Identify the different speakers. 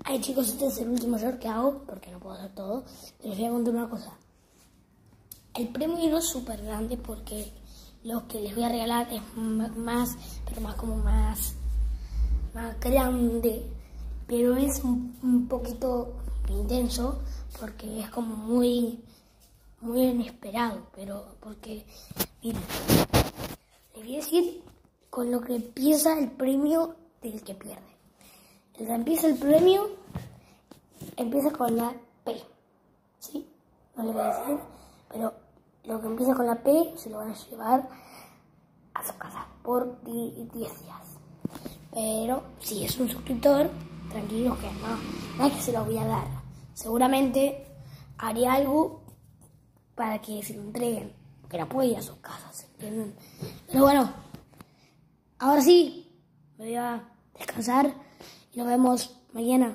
Speaker 1: Ay chicos, este es el último short que hago, porque no puedo hacer todo, pero les voy a contar una cosa. El premio no es súper grande porque lo que les voy a regalar es más grande, pero es un poquito intenso porque es como muy inesperado, pero porque, miren, les voy a decir con lo que empieza el premio del que pierde. El que empieza el premio empieza con la P, ¿sí? No les voy a decir, pero lo que empieza con la P se lo van a llevar a su casa por 10 días. Pero si es un suscriptor, tranquilos que no es que se lo voy a dar. Seguramente haré algo para que se lo entreguen, que no puede ir a sus casas, ¿entienden? Pero bueno, ahora sí, me voy a descansar y nos vemos mañana.